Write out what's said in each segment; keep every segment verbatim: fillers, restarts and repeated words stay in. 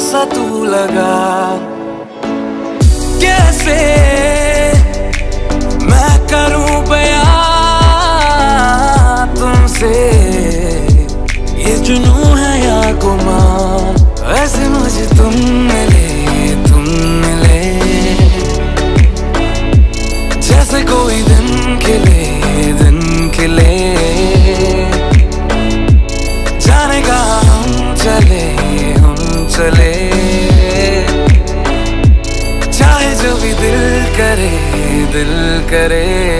सा तू लगा। कैसे मैं करूं बयां तुमसे, ये जुनूं है या गुमान। ऐसे मुझे तुम मिले, तुम मिले, जैसे कोई दिन खिले, दिन खिले। जाने का हम चले, हम चले, चाहे जो भी दिल करे, दिल करे।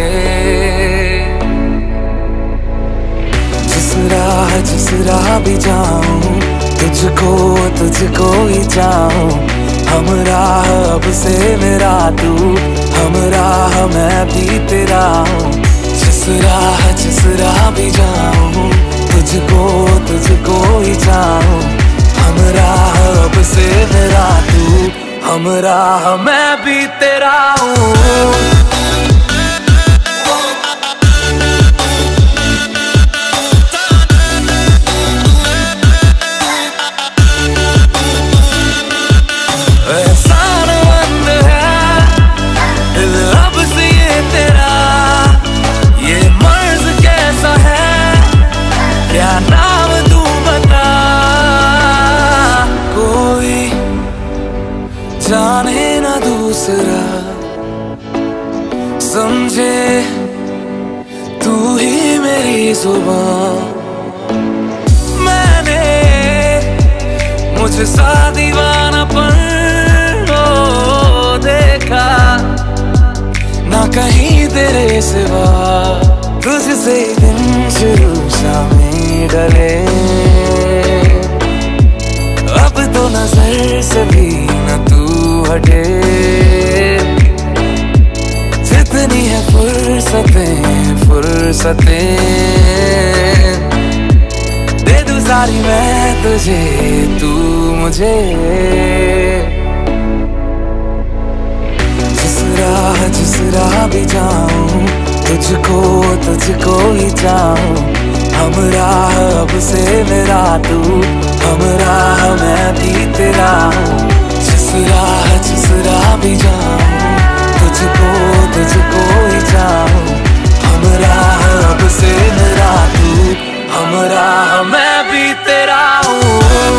जिस राह जिस राह भी जाऊं, तुझको तुझको ही चाहूं। हम राह अब से मेरा तू, हम राह मैं भी तेरा हूँ। जिस राह जिस राह भी जाऊं, तुझको तुझको ही चाहूं। हम राह अब से मेरा तू, हम राह मैं भी तेरा हूँ। जाने ना दूसरा समझे तू ही मेरी जुबान। मैंने मुझे सा दीवानापन देखा ना कहीं तेरे सिवा। तुझसे दिन शुरू शामें डले, अब तो नजर से भी न तू हटे। जितनी है फुर्सतें फुर्सतें, दे दूं सारी मैं तुझे, तू मुझे। जिस राह जिस राह भी जाऊं, तुझको तुझको ही चाहूं। हम राह अब से मेरा तू, हम राह मैं भी तेरा हूँ। जिस राह जिस राह भी जाऊं, तुझको तुझको ही चाहूं। हम राह अब से मेरा तू, हम राह मैं भी तेरा हूँ।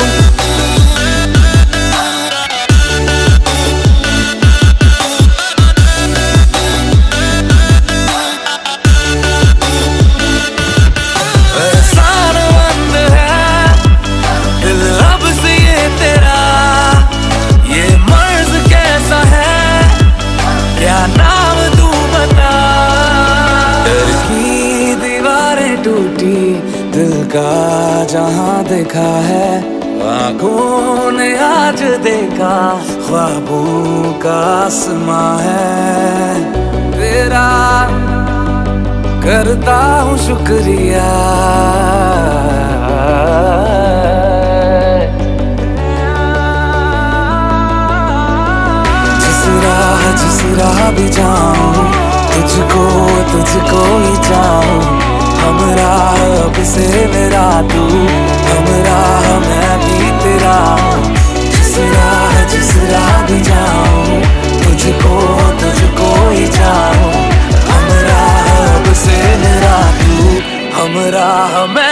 दिल का जहां देखा है आँखों ने आज देखा, ख्वाबों का आसमां है तेरा। करता हूँ शुक्रिया जिस राह जिस राह भी जाऊं, तुझको तुझको ही चाहूं। हम राह अब से मेरा तू, हम राह मैं भी तेरा हूँ। जिस राह जिस राह भी जाऊं, तुझको तुझको ही चाहूं। हम राह अब से मेरा तू, हम राह मैं